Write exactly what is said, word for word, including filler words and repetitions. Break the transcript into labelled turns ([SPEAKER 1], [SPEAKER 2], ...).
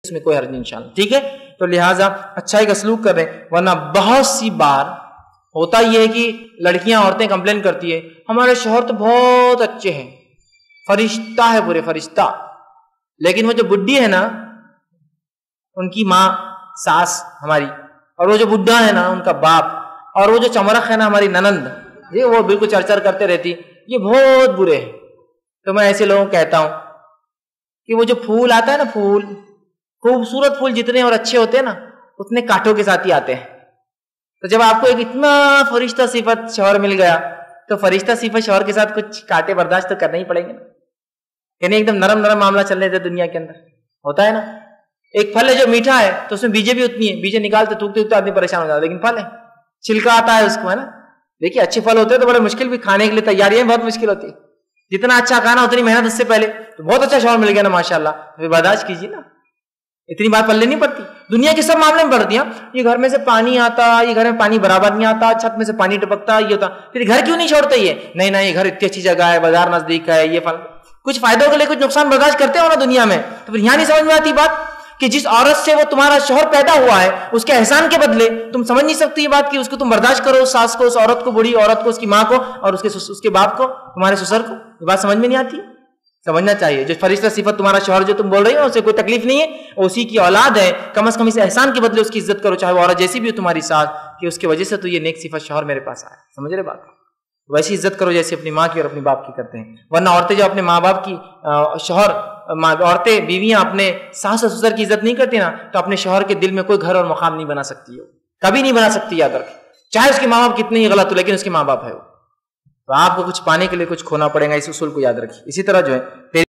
[SPEAKER 1] اس میں کوئی حرج نہیں انشاءاللہ، ٹھیک ہے؟ تو لہٰذا اچھائی کا سلوک کر رہے ہیں، ورنہ بہت سی بار ہوتا یہ ہے کہ لڑکیاں عورتیں کمپلین کرتی ہے ہمارے شوہر تو بہت اچھے ہیں، فرشتہ ہے پورے فرشتہ، لیکن وہ جو بڈھی ہے نا ان کی ماں ساس ہماری، اور وہ جو بڈھا ہے نا ان کا باپ، اور وہ جو چمرخ ہے نا ہماری ننند، یہ وہ بالکل چرچر کرتے رہتی، یہ بہت برے ہیں۔ تو میں ایسے لوگوں کو کہتا ہوں کہ وہ جو پھول آتا ہے نا، پھول خوبصورت پھول جتنے اور اچھے ہوتے ہیں نا اتنے کانٹوں کے ساتھ ہی آتے ہیں۔ تو جب آپ کو ایک اتنا فرشتہ صفت شوہر مل گیا تو فرشتہ صفت شوہر کے ساتھ کچھ کانٹے برداشت تو کرنا ہی پڑیں گے نا، یعنی ایک دم نرم نرم معاملہ چل رہے تھے دنیا کے اندر، ہوتا ہے نا۔ ایک پھل ہے جو میٹھا ہے تو اس میں بیجے بھی اتنی ہیں، بیجے نکالتے تھوکتے تھوکتے آدمی پریشان ہو جاتا ہے، لیکن پھل ہے چھلکا آتا ہے اس کو، ہے نا۔ دیکھیے اچھے پھل ہوتے ہیں تو بڑے مشکل بھی کھانے کے لیے تیاریاں بہت مشکل ہوتی ہے، جتنا اچھا کھانا اتنی محنت اس سے پہلے، تو بہت اچھا شوہر مل گیا نا ماشاءاللہ، پھر برداشت کیجیے نا، اتنی بات پلے نہیں پڑتی، دنیا کے سب معاملے میں پڑتی ہیں۔ یہ گھر میں سے پانی آتا، یہ گھر میں پانی برابر نہیں آتا، چھت میں سے پانی ٹپکتا، یہ ہوتا، پھر گھر کیوں نہیں چھوڑتے؟ یہ نہیں نہیں، یہ گھر اتنی اچھی جگہ ہے، بازار نزدیک ہے، یہ فل کچھ فائدوں کے لیے کچھ نقصان برداشت کرتے ہو نا دنیا میں، تو پھر یہاں نہیں سمجھ میں آتی بات کہ جس عورت سے وہ تمہارا شوہر پیدا ہوا ہے اس کے احسان کے بدلے تم سمجھ نہیں سکتی یہ بات کہ اس کو تم برداشت کرو، اس ساس کو، اس عورت کو، بوڑھی عورت کو، اس کی ماں کو، اور اس کے اس کے باپ کو، تمہارے سسر کو، یہ بات سمجھ میں نہیں آتی؟ سمجھنا چاہیے۔ جو فرشتہ صفت تمہارا شوہر جو تم بول رہی ہو اسے کوئی تکلیف نہیں ہے، اسی کی اولاد ہے، کم از کم اس احسان کے بدلے اس کی عزت کرو، چاہے وہ عورت جیسی بھی ہو تمہاری ساس، کہ اس کی وجہ سے تو یہ نیک صفت شوہر میرے پاس آیا، سمجھ رہے بات؟ ویسی عزت کرو جیسے اپنی ماں کی اور اپنے باپ کی کرتے ہیں، ورنہ عورتیں جو اپنے ماں باپ کی شوہر عورتیں بیویاں اپنے ساس اور سسر کی عزت نہیں کرتی نا تو اپنے شوہر کے دل میں کوئی گھر اور مقام نہیں بنا سکتی ہے، کبھی نہیں بنا سکتی، یاد رکھیں، چاہے اس کے ماں باپ کتنے ہی غلط ہو لیکن اس کے ماں باپ ہے وہ، تو آپ کو کچھ پانے کے لیے کچھ کھونا پڑے گا، اس اصول کو یاد رکھیے۔ اسی طرح جو ہے